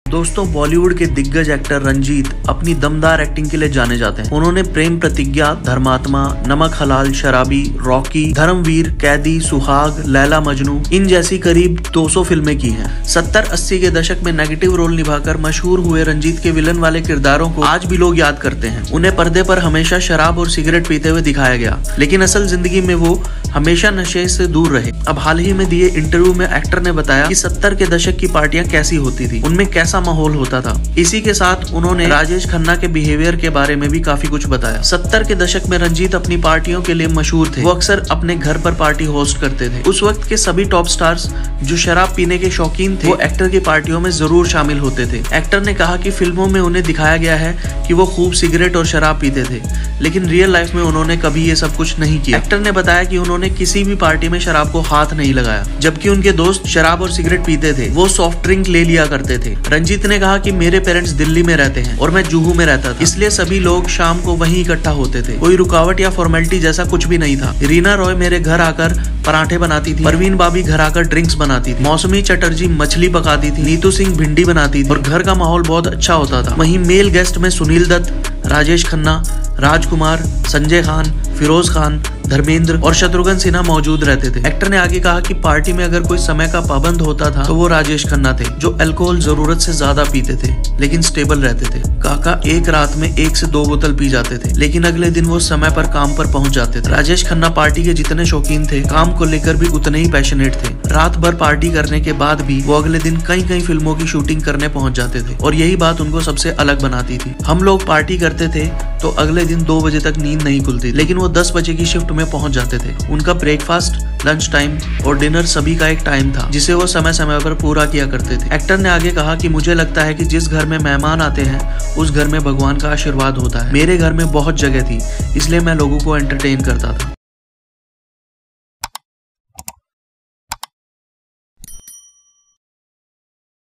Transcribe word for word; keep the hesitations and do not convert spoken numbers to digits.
दोस्तों, बॉलीवुड के दिग्गज एक्टर रंजीत अपनी दमदार एक्टिंग के लिए जाने जाते हैं। उन्होंने प्रेम प्रतिज्ञा, धर्मात्मा, नमक हलाल, शराबी, रॉकी, धर्मवीर, कैदी, सुहाग, लैला मजनू इन जैसी करीब दो सौ फिल्में की हैं। सत्तर अस्सी के दशक में नेगेटिव रोल निभाकर मशहूर हुए रंजीत के विलन वाले किरदारों को आज भी लोग याद करते हैं। उन्हें पर्दे पर हमेशा शराब और सिगरेट पीते हुए दिखाया गया, लेकिन असल जिंदगी में वो हमेशा नशे से दूर रहे। अब हाल ही में दिए इंटरव्यू में एक्टर ने बताया कि सत्तर के दशक की पार्टियां कैसी होती थी, उनमें कैसा माहौल होता था। इसी के साथ उन्होंने राजेश खन्ना के बिहेवियर के बारे में भी काफी कुछ बताया। सत्तर के दशक में रंजीत अपनी पार्टियों के लिए मशहूर थे। वो अक्सर अपने घर पर पार्टी होस्ट करते थे। उस वक्त के सभी टॉप स्टार्स जो शराब पीने के शौकीन थे, वो एक्टर की पार्टियों में जरूर शामिल होते थे। एक्टर ने कहा कि फिल्मों में उन्हें दिखाया गया है कि वो खूब सिगरेट और शराब पीते थे, लेकिन रियल लाइफ में उन्होंने कभी ये सब कुछ नहीं किया। एक्टर ने बताया कि उन्होंने किसी भी पार्टी में शराब को हाथ नहीं लगाया, जबकि उनके दोस्त शराब और सिगरेट पीते थे। वो सॉफ्ट ड्रिंक ले लिया करते थे। रंजीत ने कहा कि मेरे पेरेंट्स दिल्ली में रहते हैं और मैं जुहू में रहता था, इसलिए सभी लोग शाम को वहीं इकट्ठा होते थे। कोई रुकावट या फॉर्मेलिटी जैसा कुछ भी नहीं था। रीना रॉय मेरे घर आकर पराठे बनाती थी, परवीन बाबी घर आकर ड्रिंक्स बनाती थी, मौसमी चटर्जी मछली पकाती थी, नीतू सिंह भिंडी बनाती थी और घर का माहौल बहुत अच्छा होता था। वहीं मेल गेस्ट में सुनील दत्त, राजेश खन्ना, राजकुमार, संजय खान, फिरोज खान, धर्मेंद्र और शत्रुघ्न सिन्हा मौजूद रहते थे। एक्टर ने आगे कहा कि पार्टी में अगर कोई समय का पाबंद होता था तो वो राजेश खन्ना थे, जो अल्कोहल जरूरत से ज्यादा पीते थे लेकिन स्टेबल रहते थे। काका एक रात में एक से दो बोतल पी जाते थे, लेकिन अगले दिन वो समय पर काम पर पहुंच जाते थे। राजेश खन्ना पार्टी के जितने शौकीन थे, काम को लेकर भी उतने ही पैशनेट थे। रात भर पार्टी करने के बाद भी वो अगले दिन कई कई फिल्मों की शूटिंग करने पहुंच जाते थे और यही बात उनको सबसे अलग बनाती थी। हम लोग पार्टी करते थे तो अगले दिन दो बजे तक नींद नहीं खुलती, लेकिन वो दस बजे की शिफ्ट में पहुंच जाते थे। उनका ब्रेकफास्ट, लंच टाइम और डिनर सभी का एक टाइम था, जिसे वो समय समय पर पूरा किया करते थे। एक्टर ने आगे कहा कि मुझे लगता है कि जिस घर में मेहमान आते हैं उस घर में भगवान का आशीर्वाद होता है। मेरे घर में बहुत जगह थी, इसलिए मैं लोगों को एंटरटेन करता था।